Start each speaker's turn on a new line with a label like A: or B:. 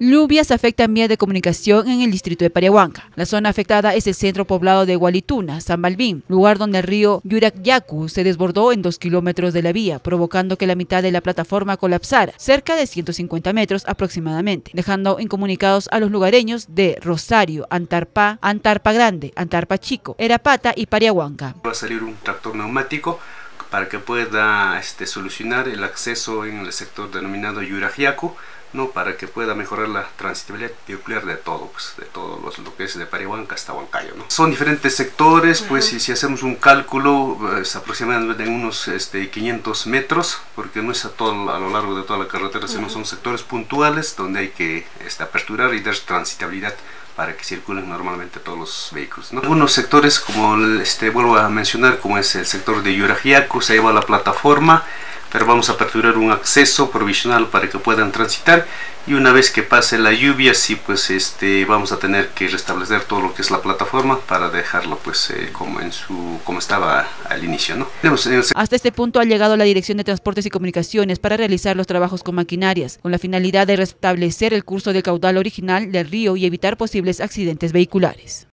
A: Lluvias afectan vías de comunicación en el distrito de Pariahuanca. La zona afectada es el centro poblado de Gualituna, San Balbín, lugar donde el río Yuracyacu se desbordó en 2 kilómetros de la vía, provocando que la mitad de la plataforma colapsara, cerca de 150 metros aproximadamente, dejando incomunicados a los lugareños de Rosario, Antarpa, Antarpa Grande, Antarpa Chico, Erapata y Pariahuanca.
B: Va a salir un tractor neumático para que pueda solucionar el acceso en el sector denominado Yuracyacu, ¿no? Para que pueda mejorar la transitabilidad vehicular de todo, pues, de todo lo que es de Pariahuanca hasta Huancayo, ¿no? Son diferentes sectores, pues, y si hacemos un cálculo, es aproximadamente en unos 500 metros, porque no es a lo largo de toda la carretera, sino son sectores puntuales donde hay que aperturar y dar transitabilidad para que circulen normalmente todos los vehículos, ¿no? Algunos sectores, como vuelvo a mencionar, como es el sector de Yuracyacu, se lleva la plataforma, pero vamos a aperturar un acceso provisional para que puedan transitar, y una vez que pase la lluvia, sí, pues vamos a tener que restablecer todo lo que es la plataforma para dejarlo pues como estaba al inicio, ¿no?
A: Hasta este punto ha llegado la Dirección de Transportes y Comunicaciones para realizar los trabajos con maquinarias, con la finalidad de restablecer el curso del caudal original del río y evitar posibles accidentes vehiculares.